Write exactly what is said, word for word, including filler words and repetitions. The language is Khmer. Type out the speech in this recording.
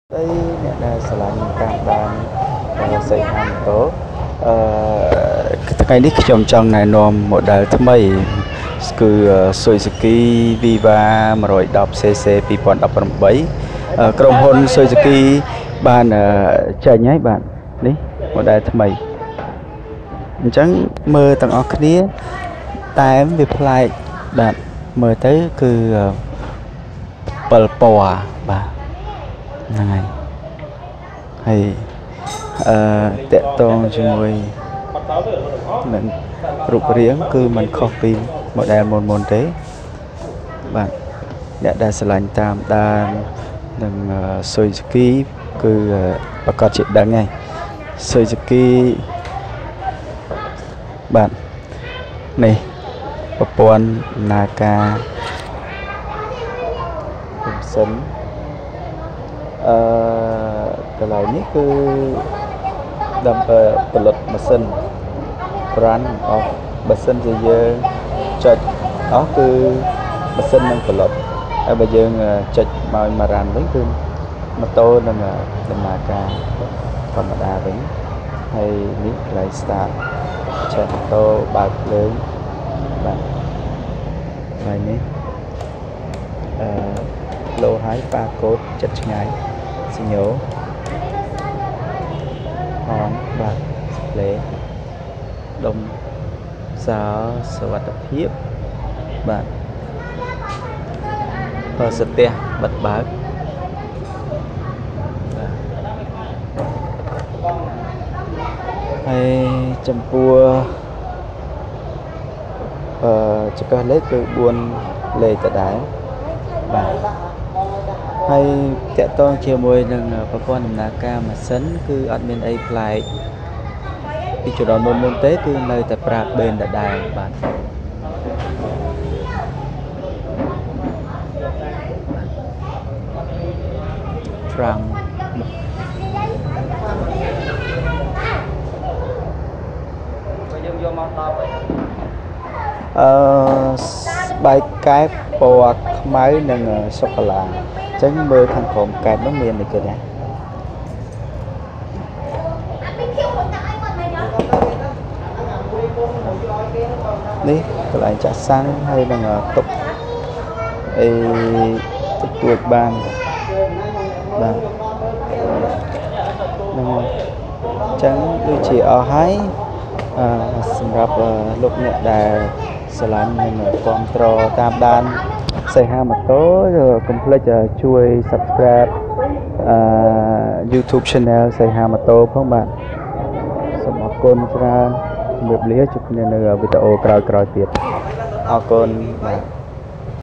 đây nè là selain càng đàn xây hàng tố cái nick trong trong này nôm một đời thứ mấy cứ Suzuki VIVA mà rồi đọc cc pi point đọc bằng bảyក្រុមហ៊ុន Suzuki បានចែកឲ្យបាទនេះម៉ូដែលថ្មីអញ្ចឹងមើលទាំងអស់គ្នាតែវាប្លែកបាទមើលទៅគឺ7ពណ៌បាទហ្នឹងហើយហើយអឺតកតងជាមួយនឹងរូបរាងគឺมันខុសពីម៉ូដែលមុនមុនទេបាទអ្នកដែលឆ្លាញ់តាមដាននឹង Suzuki គឺប្រកាសជាដឹងហើយ Suzuki បាទនេះប្រព័ន្ធដំណើរការកំសិនអឺកន្លែងនេះគឺដើម្បីផលិតម៉ាស៊ីន brand of បើសិនជាយើងចុចអស់គឺម៉ាស៊ីននឹងផលិតហើយបើយើងចុចមកមួយរ៉ានវិញគឺម៉ូតូនឹងដំណើរការធម្មតាវិញហើយនេះកន្លែង start ឆេះម៉ូតូបើកភ្លើងបាទហើយនេះអឺលោហើយប៉ាកូដចិត្តឆ្ងាយសញ្ញោហងបាទស្លេដុំសោសវត្ថភាពបាទបើស្ទះបិទបើកហើយចំពោះអឺចង្កឹះលេខគឺបួនលេខដដែលបាទហើយតកតងជាមួយនឹងប្រព័ន្ធដំណើរការម៉ាស៊ីនគឺអត់មានអីប្លែកពីជំនាន់មុនមុនទេគឺនៅតែប្រើបេនដដែលបាទហ្វ្រាំងយើងយកមកដល់អឺស្បែកកែបពណ៌ខ្មៅនិងសូកូឡាអញ្ចឹងមើលខាងក្រោមកែបនោះមានអីគេណានេះកន្លែងចាក់សាំងហើយនឹងទុកអីទទួលបានបាទហ្នឹងអញ្ចឹងដូចជាអស់ហើយអឺសម្រាប់លោកអ្នកដែលស្រឡាញ់និងគាំទ្រតាមដានSeyhaម៉ូតូកុំភ្លេចជួយ Subscribe អឺ YouTube Channel Seyhaម៉ូតូផងបាទសូមអរគុណច្រើនជម្រាបលាជួបគ្នានៅវីដេអូក្រោយៗទៀតអរគុណបាទ